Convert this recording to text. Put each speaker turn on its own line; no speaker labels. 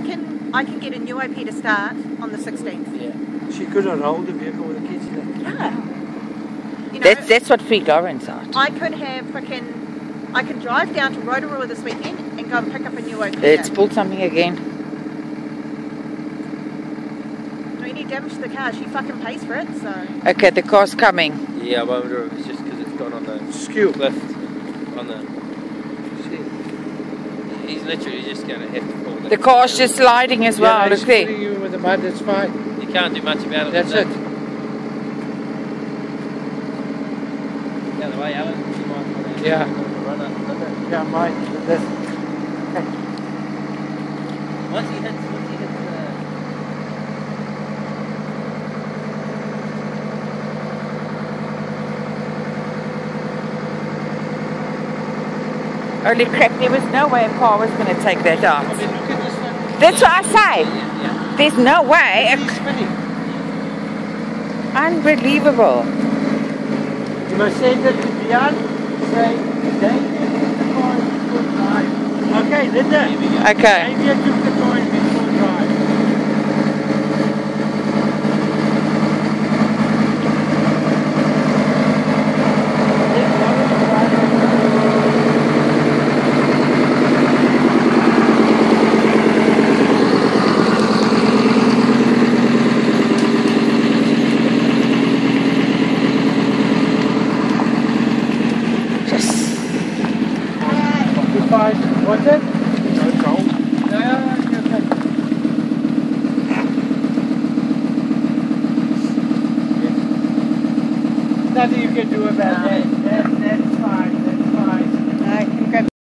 can get a new OP to start on the 16th.
Yeah. She could have rolled the vehicle with the kids in it.
Yeah. You know,
That's what free Lauren's at.
I could have I can drive down to Rotorua this weekend and go and pick up a new OP.
It's pulled something again.
Any damage to the car, she fucking pays for it, so...
Okay, the car's coming.
Yeah, I wonder if it's just because it's gone on the
skew
lift. On the... He's literally just going to have to pull
the car's just sliding as well, look there.
You with the mud, it's fine.
You can't do much about it.
That's it.
The other way, Alan. You might
yeah.
Run up.
Yeah, mine. This.
Once he hits the...
Holy crap, there was no way a car was going to take that out.
I mean, look at this one.
That's what I say.
Yeah.
There's no way.
He's spinning.
Unbelievable.
You must say that to Dion. Say, Dave, the car is full drive. Okay, Linda.
Okay.
Maybe I took the car in full drive. What's it? No cold. Yeah, you're okay. Nothing you can do about that.